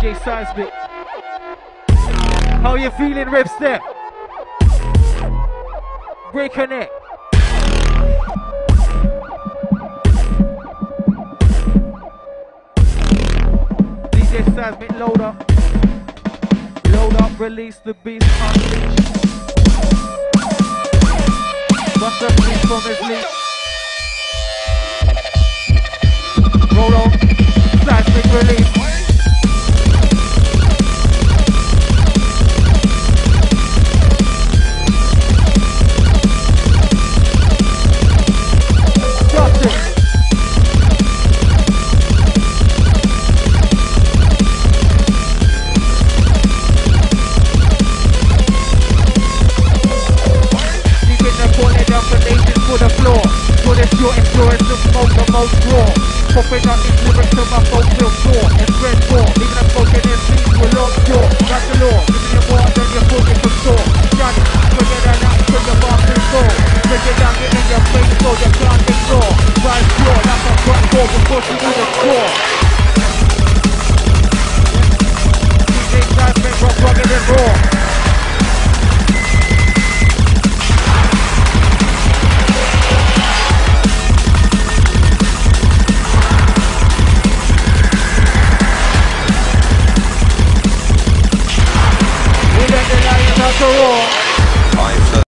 DJ Seismic. How you feeling, Rev Step? Break a neck. DJ Seismic, load up. Load up, release the beast, unleash. Bust the beast from his leash. Roll on, Seismic release. For the floor, so there's your endurance to smoke the most raw. Popping up these lyrics till my folks feel sore. And red raw, even a spoken in sleep will lock door. That's the law, giving you more than your full